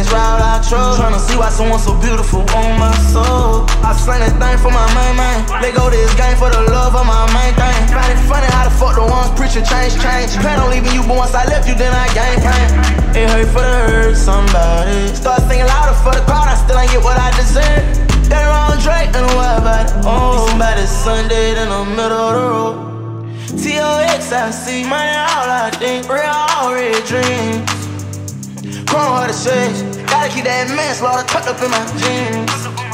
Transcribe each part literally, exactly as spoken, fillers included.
this route I chose. Tryna see why someone so beautiful on my soul. I slang that thing for my main man. Let go this game for the love of my main thing. Find it funny how the fuck the ones preaching change, change. Plan on leaving you, but once I left you, then I gained pain. It hurt for the hurt somebody. Start singing louder for the crowd, I still ain't get what I deserve. That wrong Drake and what about it? Oh, somebody Sunday in the middle of the road. T O X I see, money all I think, real all real dreams. Chrome what it says, gotta keep that manslaughter tucked up in my jeans.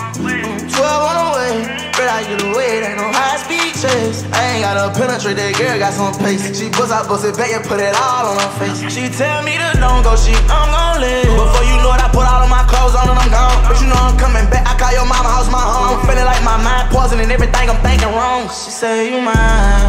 twelve on the way, but I get away, ain't no high speed chase. I ain't gotta penetrate, that girl got some pace. She bust out, bust it back and put it all on her face. She tell me to don't go, she I'm gon' live. Before you know it, I put all of my clothes on and I'm gone. But you know I'm coming back, I call your mama house my home. I'm feeling like my mind poisoning everything I'm thinking wrong. She say you mine,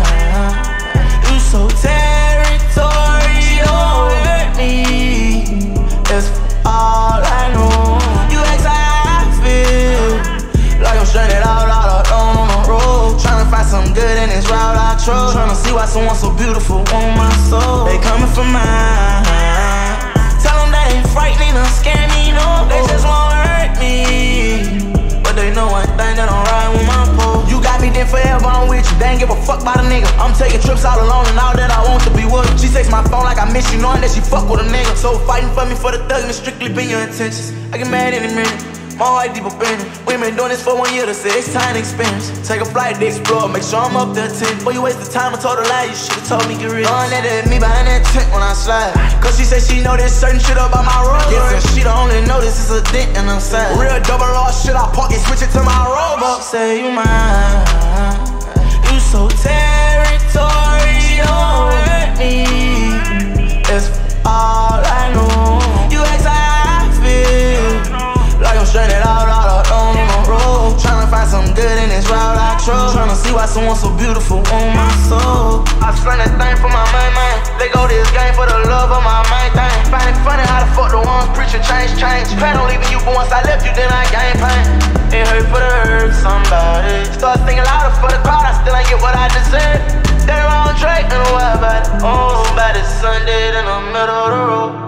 you so territorial. She don't hurt me, that's all I know. You ask how I feel, like I'm stranded out, all alone on the road. Tryna find something good in this route I chose. Tryna see why someone so beautiful on my soul. They coming for mine. Tell them they ain't frightening or scare me, no. They just won't hurt me, but they know one thing, that don't ride with my pole. You got me then forever, I'm with you. They ain't give a fuck about a nigga. I'm taking trips all alone and all that I want to be with her. She takes my phone like I miss you, knowing that she fuck with a nigga. So fighting for me for the thug and strictly be your intentions. I get mad any minute, my heart deep up in it. We been doing this for one year to say it's time to experience. Take a flight to explore, make sure I'm up there ten. Before you waste the time, I told her lie, you should've told me get real. Knowing that at me behind that tent when I slide. Cause she said she know this certain shit about my road. Guess she don't only know this is a dent in her side. Real double R shit, I park and switch it to my robo. Say you mine, you so territorial. She don't hurt me, that's all I know. You ask how I feel, like I'm stranded out, all alone on the road. Tryna find something good in this route I chose. Tryna see why someone so beautiful on my soul. I slang that thing for my main man. Let go this game for the love of my main thing. Find it funny how the fuck the ones preaching change, change. Plan on leaving you, but once I left you, then I gained pain. It hurt for the hurt somebody. Start singing louder for the crowd, I still ain't get what I deserve. That wrong Drake and what about it? Oh, somebody Sunday in the middle of the road.